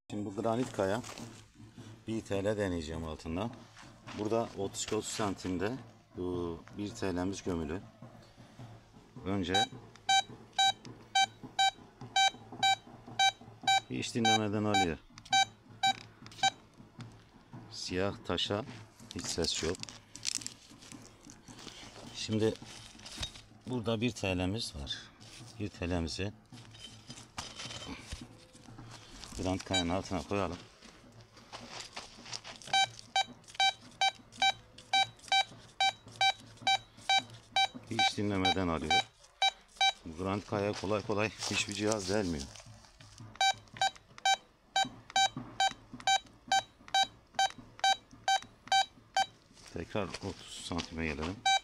Şimdi bu granit kaya 1 TL deneyeceğim altından. Burada 30 santimde bu 1 TL'miz gömülü. Önce hiç dinlemeden alıyor. Siyah taşa hiç ses yok. Şimdi burada 1 TL'miz var. 1 TL'mizi granit kayanın altına koyalım. Hiç dinlemeden alıyor. Granit kaya kolay kolay hiçbir cihaz delmiyor. Tekrar 30 santime gelelim.